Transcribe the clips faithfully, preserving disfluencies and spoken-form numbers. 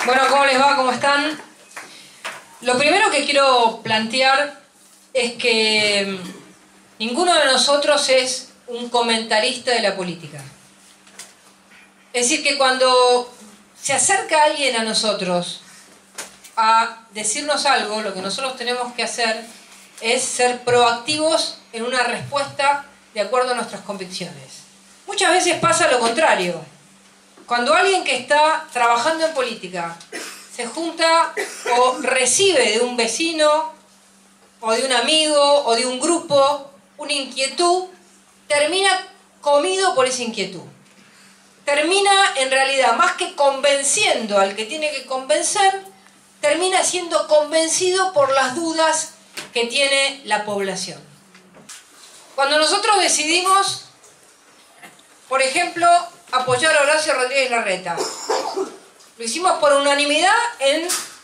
Bueno, ¿cómo les va? ¿Cómo están? Lo primero que quiero plantear es que ninguno de nosotros es un comentarista de la política. Es decir, que cuando se acerca alguien a nosotros a decirnos algo, lo que nosotros tenemos que hacer es ser proactivos en una respuesta de acuerdo a nuestras convicciones. Muchas veces pasa lo contrario. Cuando alguien que está trabajando en política se junta o recibe de un vecino o de un amigo o de un grupo una inquietud, termina comido por esa inquietud. Termina en realidad, más que convenciendo al que tiene que convencer, termina siendo convencido por las dudas que tiene la población. Cuando nosotros decidimos, por ejemplo, apoyar a Horacio Rodríguez Larreta, lo hicimos por unanimidad en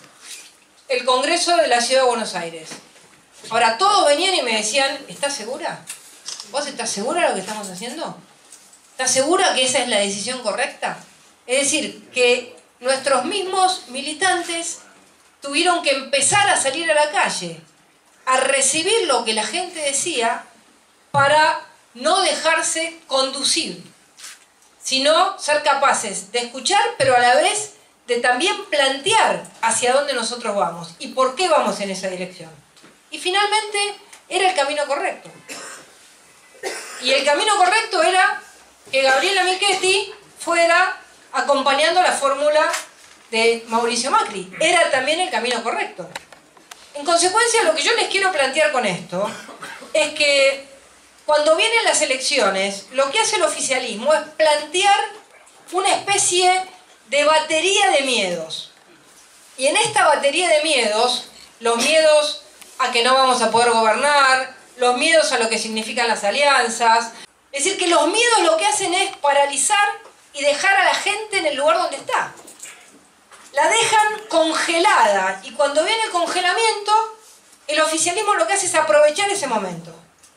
el Congreso de la Ciudad de Buenos Aires. Ahora, todos venían y me decían, ¿estás segura? ¿Vos estás segura de lo que estamos haciendo? ¿Estás segura que esa es la decisión correcta? Es decir, que nuestros mismos militantes tuvieron que empezar a salir a la calle, a recibir lo que la gente decía para no dejarse conducir, sino ser capaces de escuchar, pero a la vez de también plantear hacia dónde nosotros vamos y por qué vamos en esa dirección. Y finalmente era el camino correcto. Y el camino correcto era que Gabriela Michetti fuera acompañando la fórmula de Mauricio Macri. Era también el camino correcto. En consecuencia, lo que yo les quiero plantear con esto es que cuando vienen las elecciones, lo que hace el oficialismo es plantear una especie de batería de miedos. Y en esta batería de miedos, los miedos a que no vamos a poder gobernar, los miedos a lo que significan las alianzas. Es decir, que los miedos lo que hacen es paralizar y dejar a la gente en el lugar donde está. La dejan congelada, y cuando viene el congelamiento, el oficialismo lo que hace es aprovechar ese momento.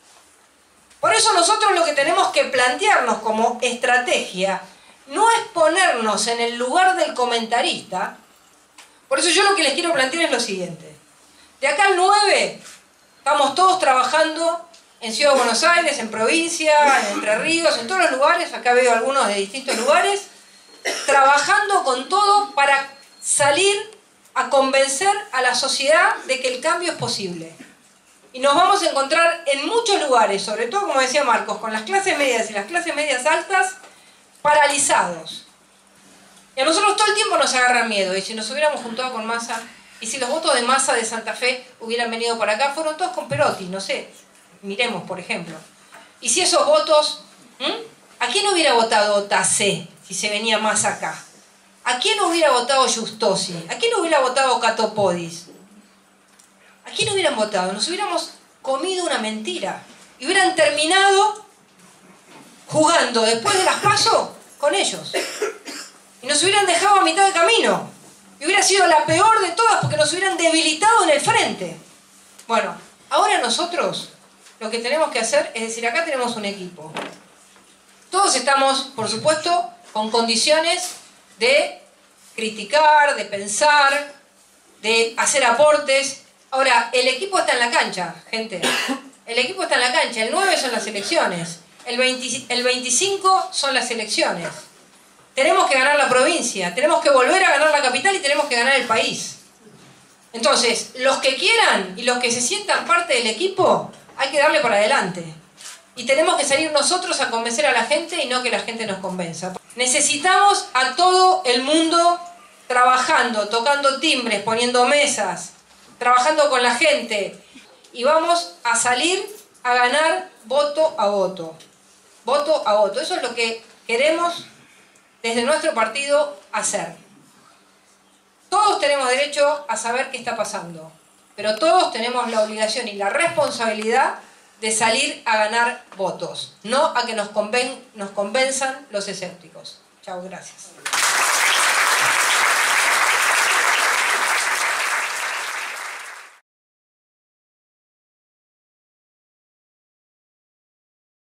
Por eso nosotros lo que tenemos que plantearnos como estrategia no es ponernos en el lugar del comentarista. Por eso yo lo que les quiero plantear es lo siguiente. De acá al nueve estamos todos trabajando en Ciudad de Buenos Aires, en provincia, en Entre Ríos, en todos los lugares. Acá veo algunos de distintos lugares, trabajando con todo para salir a convencer a la sociedad de que el cambio es posible. Y nos vamos a encontrar en muchos lugares, sobre todo, como decía Marcos, con las clases medias y las clases medias altas, paralizados. Y a nosotros todo el tiempo nos agarra miedo. Y si nos hubiéramos juntado con Massa, y si los votos de Massa de Santa Fe hubieran venido para acá, fueron todos con Perotti, no sé, miremos por ejemplo. Y si esos votos, ¿hmm? ¿A quién hubiera votado Tassé si se venía Massa acá? ¿A quién hubiera votado Giustosi? ¿A quién hubiera votado Catopodis? ¿A quién hubieran votado? Nos hubiéramos comido una mentira. Y hubieran terminado jugando después de las PASO con ellos. Y nos hubieran dejado a mitad de camino. Y hubiera sido la peor de todas porque nos hubieran debilitado en el frente. Bueno, ahora nosotros lo que tenemos que hacer es decir, acá tenemos un equipo. Todos estamos, por supuesto, con condiciones de criticar, de pensar, de hacer aportes. Ahora, el equipo está en la cancha, gente. El equipo está en la cancha. El nueve son las elecciones. El, veinte, el veinticinco son las elecciones. Tenemos que ganar la provincia. Tenemos que volver a ganar la capital y tenemos que ganar el país. Entonces, los que quieran y los que se sientan parte del equipo, hay que darle para adelante. Y tenemos que salir nosotros a convencer a la gente y no que la gente nos convenza. Necesitamos a todo el mundo trabajando, tocando timbres, poniendo mesas, trabajando con la gente, y vamos a salir a ganar voto a voto. Voto a voto. Eso es lo que queremos desde nuestro partido hacer. Todos tenemos derecho a saber qué está pasando, pero todos tenemos la obligación y la responsabilidad de salir a ganar votos, no a que nos, conven- nos convenzan los escépticos. Chao, gracias.